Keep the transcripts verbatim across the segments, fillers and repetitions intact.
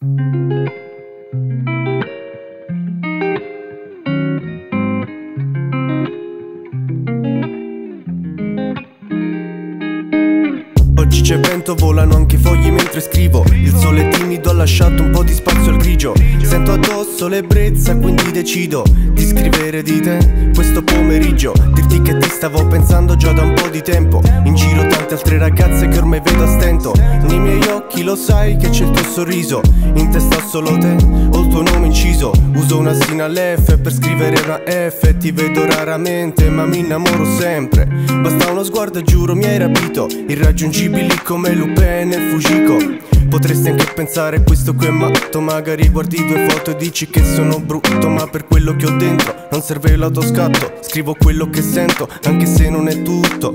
Oggi c'è vento, volano anche i fogli mentre scrivo. Il sole timido ha lasciato un po' di spazio al grigio. Sento addosso l'ebbrezza, quindi decido di scrivere di te questo pomeriggio. Dirti che ti stavo pensando già da un po' di tempo. In giro tante altre ragazze che ormai vedo a stento. Nei miei occhi lo sai che c'è il tuo sorriso. In testa ho solo te, ho il tuo nome inciso. Uso una sina all'F per scrivere una F. Ti vedo raramente ma mi innamoro sempre. Basta uno sguardo e giuro mi hai rapito. Irraggiungibili come Lupin e Fujiko. Potresti anche pensare questo qui è matto. Magari guardi due foto e dici che sono brutto. Ma per quello che ho dentro non serve l'autoscatto. Scrivo quello che sento anche se non è tutto.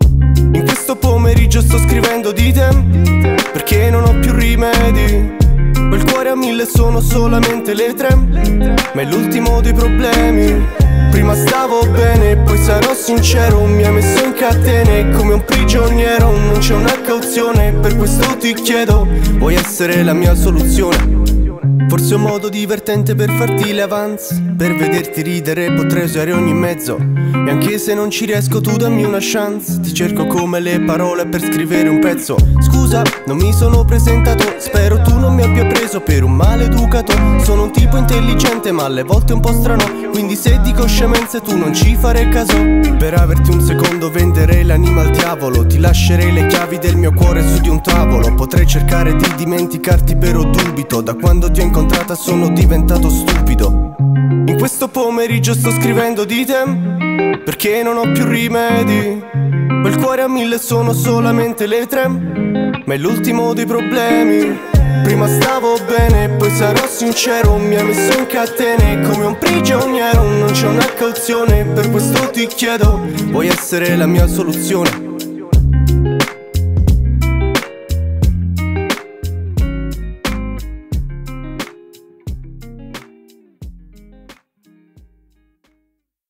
In questo pomeriggio sto scrivendo di te perché non ho più rimedi. Ho il cuore a mille, sono solamente le tre, ma è l'ultimo dei problemi. Prima stavo bene, poi sarò sincero, mi hai messo in catene come un prigioniero. Non c'è una cauzione, per questo ti chiedo, vuoi essere la mia soluzione? Forse un modo divertente per farti le avance. Per vederti ridere potrei usare ogni mezzo. E anche se non ci riesco tu dammi una chance. Ti cerco come le parole per scrivere un pezzo. Scusa, non mi sono presentato. Spero tu non mi abbia preso per un maleducato. Sono un tipo intelligente ma alle volte un po' strano. Quindi se dico scemenze tu non ci fare caso. Per averti un secondo venderei l'anima al diavolo. Ti lascerei le chiavi del mio cuore su di un tavolo. Potrei cercare di dimenticarti però dubito. Da quando ti ho incontrata sono diventato stupido. In questo pomeriggio sto scrivendo di te perché non ho più rimedi. Ho il cuore a mille, sono solamente le tre, ma è l'ultimo dei problemi. Prima stavo bene, poi sarò sincero, mi hai messo in catene come un prigioniero. Non c'è una cauzione, per questo ti chiedo, vuoi essere la mia soluzione?